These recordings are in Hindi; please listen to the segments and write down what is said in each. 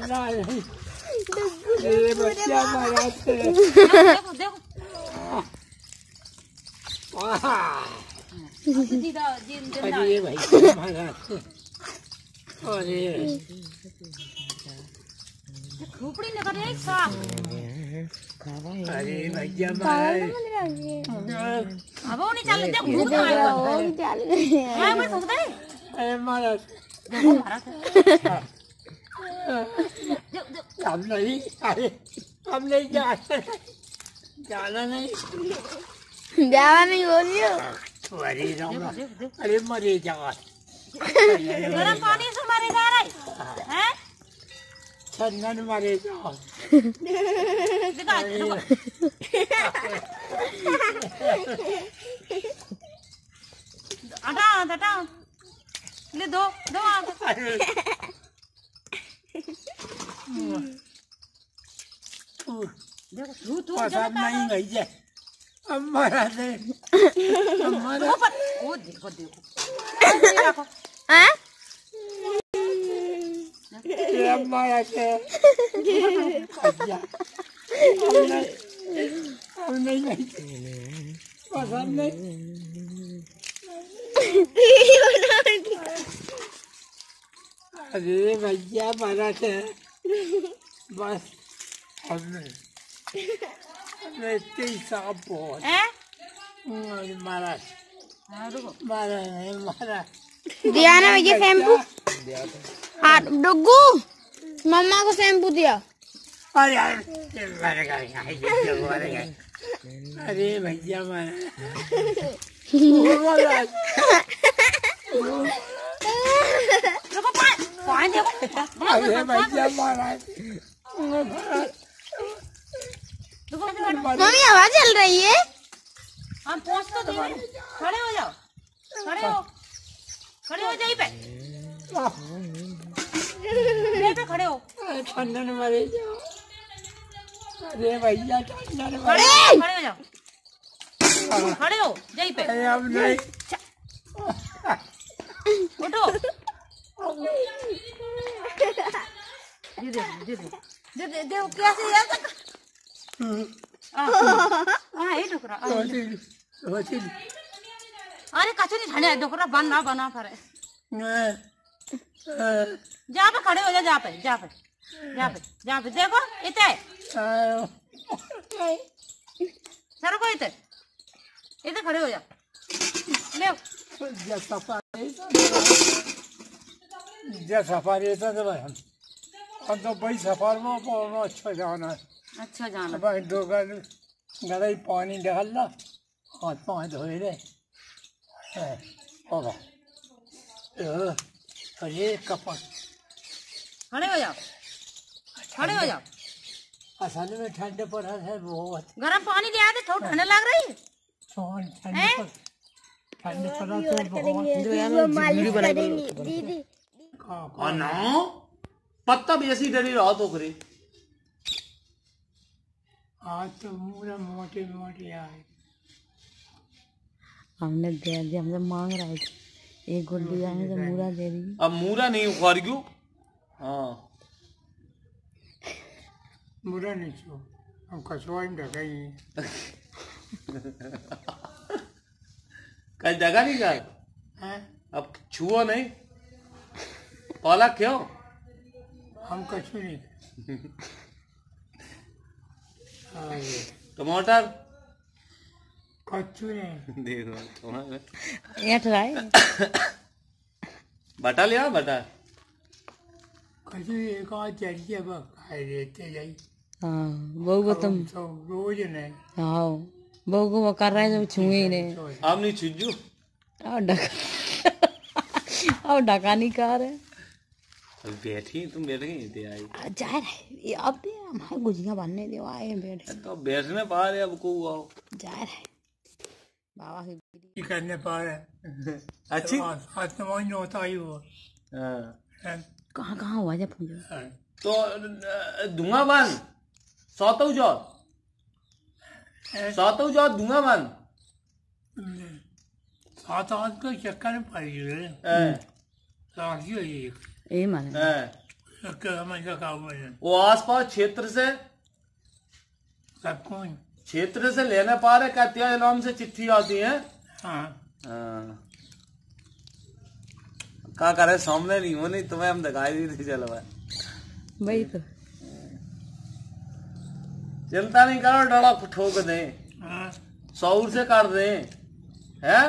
मरा नहीं, ये बच्चा मरा थे। देखो देखो अरे भाई मरा थे। अरे खोपड़ी ने कर रही साफ। अरे भैया मरा। अब वो नहीं चल देख भूख आया वो नहीं चल है मैं भूख नहीं। अरे मरा देखो मारा अब नहीं, अरे अब नहीं जाना नहीं बोलियो। अरे राम, अरे मरे जाओ। गरम पानी से मारे जा रहे हैं छन्नन मरे जाओ। हटा ले दो देखो तू पसंद नहीं भैया, हमारा से हमारा वो देखो देखो हैं ये हमारा से भैया हम नहीं पसंद नहीं। अरे भैया हमारा से बस हमने इतने ही साफ बहुत मारा मारा नहीं मारा दिया ना भैया शैम्पू। हाँ डुग्गू मम्मा को शैम्पू दिया। अरे अरे भैया मारा अरे भैया मारा। मम्मी हवा चल रही है। हम पहुंच तो दिए। खड़े हो जाओ जाइए पे खड़े हो। ठंडन मरे जाओ। अरे भैया ठंडन खड़े हो जाओ खड़े हो जाइए पे। अरे अब नहीं उठो दे कैसे यार ये डोकरा अरे कछु नहीं ठाने डोकरा बना पड़े। जहाँ पे खड़े हो जा जहाँ पे देखो इते सर को इते खड़े हो जा ले सफारी हम तो भाई सफर में पौना अच्छा जाना भाई गलाई पानी डालना हाथ पाँव धोए रे होगा अरे कपड़ खड़े हो जाओ असल में ठंड पड़ा है बहुत। गरम पानी ले आते थोड़ा ठंड लग रही है। ठंड पड़ा तो ना पत्ता भी ऐसी डरी रहा तो करे आज तो मूरा मोटे मोटे आए। हमने दे दिया, हमसे मांग रहा है एक गुड्डी आने तो मूरा दे दी। अब मूरा नहीं उखाड़ क्यों? हाँ मूरा नहीं छो हम कछुआ में ढका ही कल जगह नहीं गए हैं। अब छुओ नहीं पाला क्यों? हम कछु नहीं टमाटर कछु नहीं देखो ये ट्राई बटा लिया बटा कछु एक आध चलिए बस खाए देते जाइए। हाँ बहू को तुम तो रोज नहीं। हाँ बहू को वो कर रहे हैं जब छुए ही नहीं। आप नहीं छुजू और ढका नहीं कर रहे। बैठी तुम बैठ गई थे आई जा रहे अब हमारे गुजिया बनने दो आए बैठे तो बैठने पा रहे अब को आओ जा रहे बाबा की करने पा रहे अच्छी आत्माइन होता ही वो कहाँ हुआ जब तो दूंगा बन सौतौ जो दूंगा बन सात आठ का चक्कर में पड़ गए। ए माने वो आसपास क्षेत्र से सबको क्षेत्र से लेने पा रहे क्या? त्या इनाम से चिट्ठी आती है। हाँ क्या करे, सामने नहीं हो, नहीं तुम्हें हम दिखाई दी थी। चलो वही तो चिंता नहीं करो, डरा ठोक दे, शौर से कर दे है।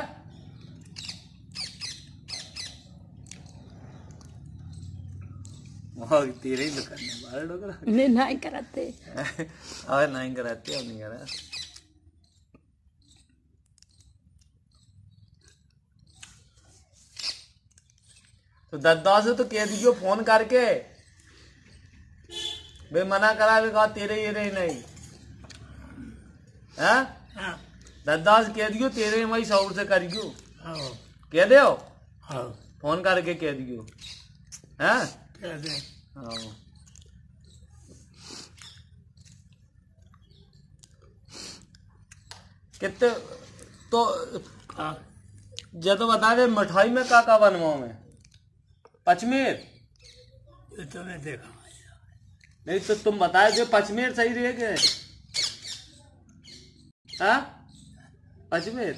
तेरे ही दुकान बाहर डोकरा नहीं कराते और नहीं कराते, अब नहीं करा। तो दद्दा से तो कह दीजिए फोन करके, भाई मना करा भी कहा तेरे ये रही नहीं है। दद्दा से कह दियो तेरे मई शौर से करियो, कह दे फोन करके कह दियो है। कितने तो जब बता दे मिठाई में का बनवाओ में पचमेर तुमने देखा नहीं तो तुम बताए जो पचमेर सही रहेगा। हाँ पचमेर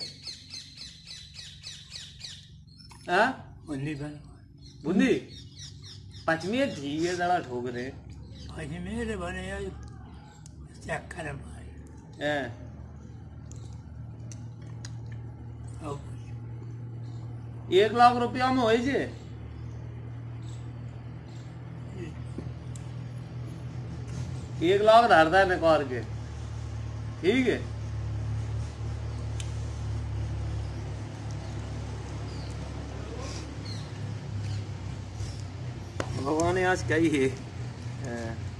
हाँ बूंदी पचमेर ठीक है, जरा ठोक रहे अजमेर बने चक्कर हैं। 1 लाख रुपया में हो जे 1 लाख धारता है निकाल के, ठीक है। भगवान आज क्या ही है।